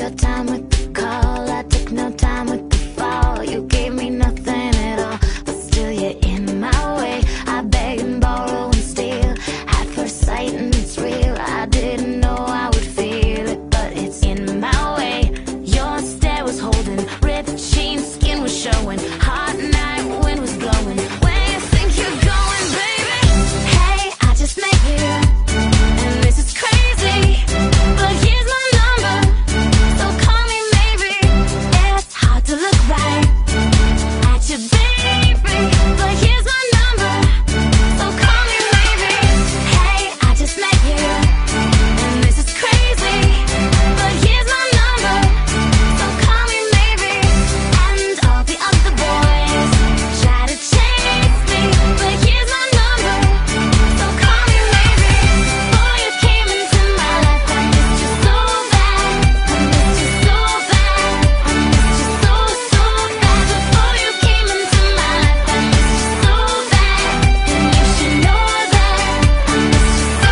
your time with the call. I took no time with the fall. You gave me nothing at all, but still you're in my way. I beg and borrow and steal at first sight, and it's real. I didn't know I would feel it, but it's in my way. Your stare was holding, ripped jeans, skin was showing. Hot night, wind was blowing. Where you think you're going, baby? Hey, I just met you, and this is crazy, but here's my number, so call me maybe. It's hard to look right at you, baby, but here's my number, so call me maybe. Hey, I just met you, and this is crazy, but here's my number, so call me maybe. And all the other boys try to chase me, but here's my number, so call me maybe. Boy, you came into my life, I missed you so bad, I missed you so bad, I missed you so, so bad. Before you came into my life, I missed you so bad, and you should know that I missed you so,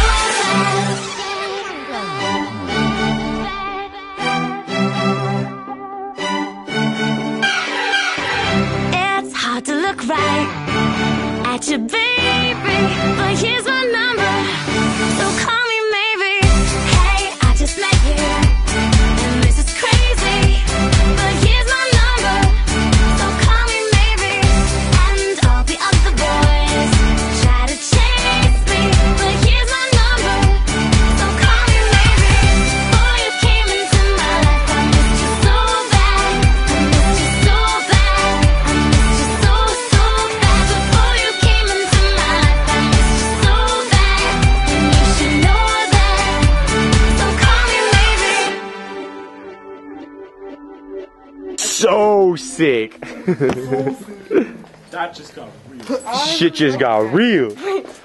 so bad. It's hard to look right at you, baby, but here's my number, so call me maybe. Hey, I just met you, and this is crazy, but here's my number, so call me maybe. And all the other boys try to chase me, but here's my number, so call me maybe. Boy, you came into my life, I missed you so bad, I missed you so bad, I missed you so, so bad. Before you came into my life, I missed you so bad, and you should know that, so call me maybe. So sick. That just got real. Shit just got real.